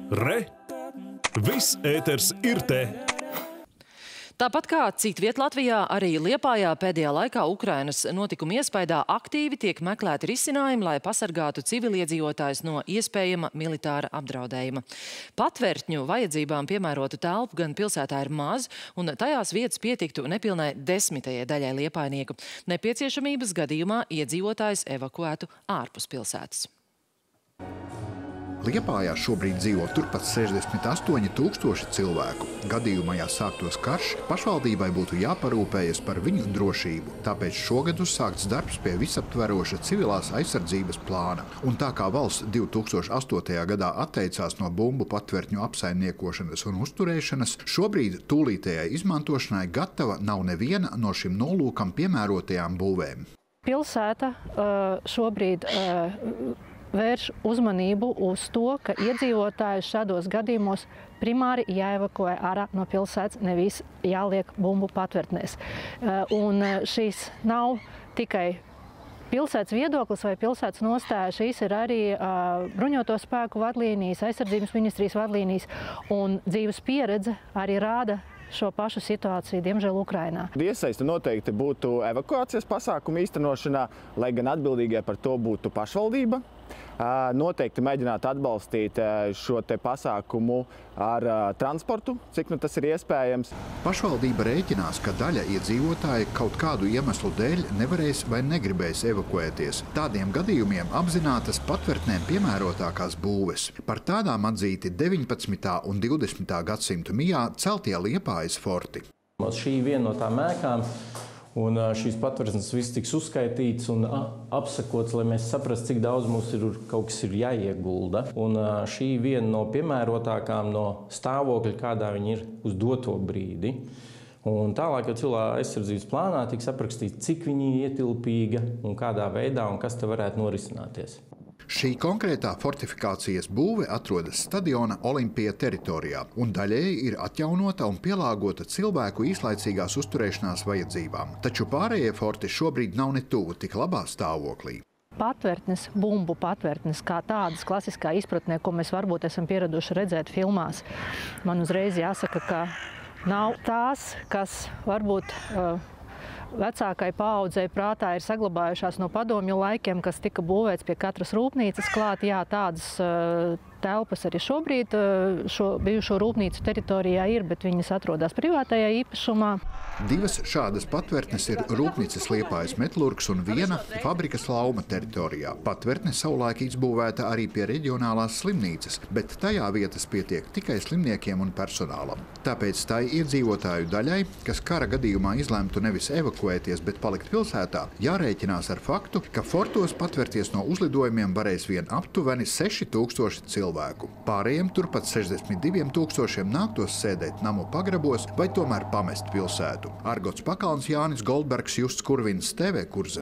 Re! Viss ēters ir te! Tāpat kā citviet Latvijā, arī Liepājā pēdējā laikā Ukrainas notikuma iespaidā aktīvi tiek meklēti risinājumi, lai pasargātu civiliedzīvotājus no iespējama militāra apdraudējuma. Patvērtņu vajadzībām piemērotu telpu gan pilsētā ir maz, un tajās vietas pietiktu nepilnai 10. daļai liepājnieku. Nepieciešamības gadījumā iedzīvotājus evakuētu ārpus pilsētas. Liepājā šobrīd dzīvo turpat 68 000 cilvēku. Gadījumā, ja sāktos karš, pašvaldībai būtu jāparūpējas par viņu drošību. Tāpēc šogad uzsākts darbs pie visaptveroša civilās aizsardzības plāna. Un tā kā valsts 2008. gadā atteicās no bumbu patvērtņu apsaimniekošanas un uzturēšanas, šobrīd tūlītējai izmantošanai gatava nav neviena no šim nolūkam piemērotajām būvēm. Pilsēta šobrīd vērš uzmanību uz to, ka iedzīvotāji šādos gadījumos primāri jāevakuē ārā no pilsētas, nevis jāliek bumbu patvērtnēs. Un šīs nav tikai pilsētas viedoklis vai pilsētas nostāja, šīs ir arī bruņoto spēku vadlīnijas, aizsardzības ministrijas vadlīnijas, un dzīves pieredze arī rāda šo pašu situāciju, diemžēl, Ukrainā. Iesaiste noteikti būtu evakuācijas pasākumu īstenošanā, lai gan atbildīgai par to būtu pašvaldība. Noteikti mēģināt atbalstīt šo te pasākumu ar transportu, cik nu tas ir iespējams. Pašvaldība rēķinās, ka daļa iedzīvotāji kaut kādu iemeslu dēļ nevarēs vai negribēs evakuēties. Tādiem gadījumiem apzinātas patvērtnēm piemērotākās būves. Par tādām atzīti 19. un 20. gadsimtu mijā celtie Liepājas forti. Šī viena no tām ēkām. Un šīs patvērtnes viss tiks uzskaitīts un apsakots, lai mēs saprastu, cik daudz mums ir kaut kas ir jāiegulda. Un šī viena no piemērotākām no stāvokļa, kādā viņi ir uz doto brīdi. Un tālāk jau cilvēka aizsardzības plānā tiks aprakstīts, cik viņi ir ietilpīga un kādā veidā un kas te varētu norisināties. Šī konkrētā fortifikācijas būve atrodas stadiona Olimpija teritorijā un daļēji ir atjaunota un pielāgota cilvēku īslaicīgās uzturēšanās vajadzībām. Taču pārējie forti šobrīd nav ne tuvu tik labā stāvoklī. Patvērtnes, bumbu patvērtnes, kā tādas klasiskā izpratnē, ko mēs varbūt esam pieraduši redzēt filmās, man uzreiz jāsaka, ka nav tās, kas varbūt vecākai paaudzei prātā ir saglabājušās no padomju laikiem, kas tika būvēts pie katras rūpnīcas klāt. Jā, tādas telpas arī šobrīd bijušo rūpnīcu teritorijā ir, bet viņas atrodas privātajā īpašumā. Divas šādas patvērtnes ir rūpnīcas Liepājas Metlurgs un viena fabrikas Lauma teritorijā. Patvērtne savulaik izbūvēta arī pie reģionālās slimnīcas, bet tajā vietas pietiek tikai slimniekiem un personālam. Tāpēc tai iedzīvotāju daļai, kas kara gadījumā izlemtu nevis evakuēties, bet palikt pilsētā, jārēķinās ar faktu, ka fortos patvērties no uzlidojumiem varēs vien aptuveni 6000 cilvēku. Pārējiem turpat 62 000 nāktos sēdēt namu pagrabos vai tomēr pamest pilsētu. Argots Pakalns, Jānis Goldbergs, Justs Kurvins, TV Kurze.